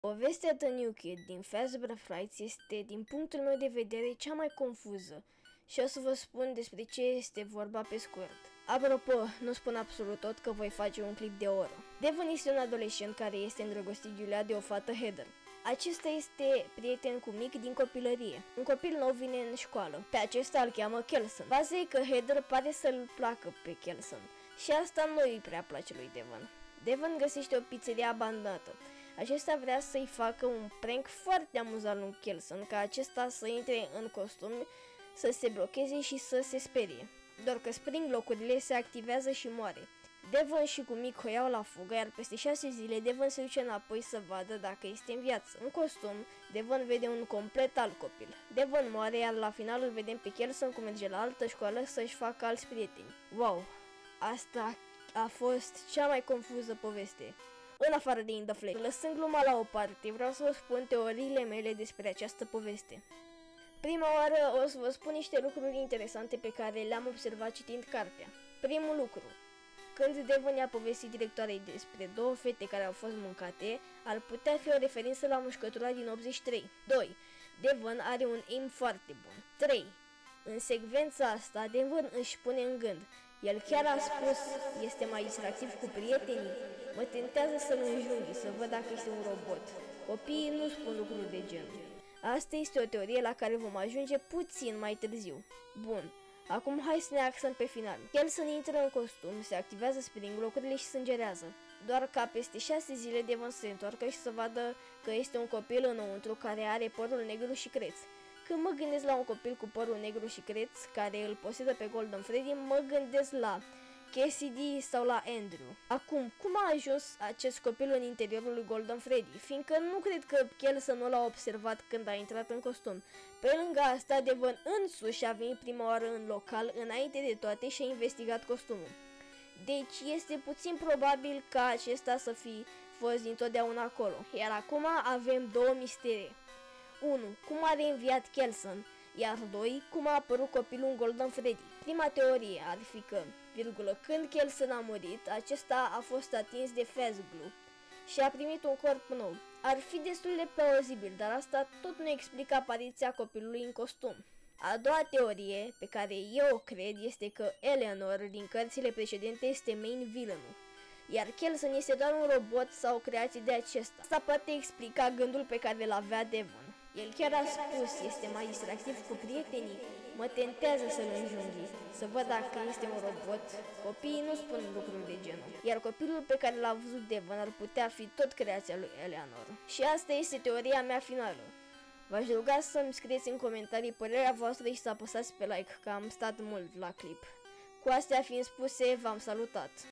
Povestea The New Kid din Fazbear Frights este, din punctul meu de vedere, cea mai confuză și o să vă spun despre ce este vorba pe scurt. Apropo, nu spun absolut tot că voi face un clip de o oră. Devon este un adolescent care este îndrăgostit iuleat de o fată, Heather. Acesta este prieten cu Mick din copilărie. Un copil nou vine în școală. Pe acesta îl cheamă Kelson. Baza e că Heather pare să-l placă pe Kelson și asta nu îi prea place lui Devon. Devon găsește o pizzerie abandonată. Acesta vrea să-i facă un prank foarte amuzant lui Kelson, ca acesta să intre în costum, să se blocheze și să se sperie. Doar că spring locurile, se activează și moare. Devon și cu Mick o iau la fugă, iar peste 6 zile Devon se duce înapoi să vadă dacă este în viață. În costum, Devon vede un complet alt copil. Devon moare, iar la final îl vedem pe Kelson cum merge la altă școală să-și facă alți prieteni. Wow! Asta a fost cea mai confuză poveste. În afară de In The Flesh. Lăsând gluma la o parte, vreau să vă spun teoriile mele despre această poveste. Prima oară o să vă spun niște lucruri interesante pe care le-am observat citind cartea. Primul lucru. Când Devon i-a povestit directoarei despre două fete care au fost mâncate, ar putea fi o referință la mușcătura din 83. 2. Devon are un aim foarte bun. 3. În secvența asta, Devon își pune în gând. El chiar a spus, este mai distractiv cu prietenii. Mă tentează să-l înjunghi, să văd dacă este un robot. Copiii nu spun lucruri de genul. Asta este o teorie la care vom ajunge puțin mai târziu. Bun, acum hai să ne axăm pe final. Kelson intră în costum, se activează spring locurile și sângerează. Doar ca peste 6 zile Devon să se întoarcă și să vadă că este un copil înăuntru care are părul negru și creț. Când mă gândesc la un copil cu părul negru și creț, care îl posedă pe Golden Freddy, mă gândesc la Cassidy sau la Andrew. Acum, cum a ajuns acest copil în interiorul lui Golden Freddy? Fiindcă nu cred că Kelson nu l-a observat când a intrat în costum. Pe lângă asta, Devon însuși a venit prima oară în local înainte de toate și a investigat costumul. Deci este puțin probabil ca acesta să fi fost dintotdeauna acolo. Iar acum avem două misterii. 1. Cum a reînviat Kelson? Iar 2. Cum a apărut copilul în Golden Freddy? Prima teorie ar fi că, când Kelson a murit, acesta a fost atins de Fazglue și a primit un corp nou. Ar fi destul de plauzibil, dar asta tot nu explică apariția copilului în costum. A doua teorie, pe care eu o cred, este că Eleanor din cărțile precedente este main villainul, iar Kelson este doar un robot sau o creație de acesta. Asta poate explica gândul pe care îl avea Devon. El chiar a spus, este mai distractiv cu prietenii, mă tentează să-l înjunghi, să văd dacă este un robot. Copiii nu spun lucruri de genul, iar copilul pe care l-a văzut Devon ar putea fi tot creația lui Eleanor. Și asta este teoria mea finală. V-aș ruga să-mi scrieți în comentarii părerea voastră și să apăsați pe like, că am stat mult la clip. Cu astea fiind spuse, v-am salutat!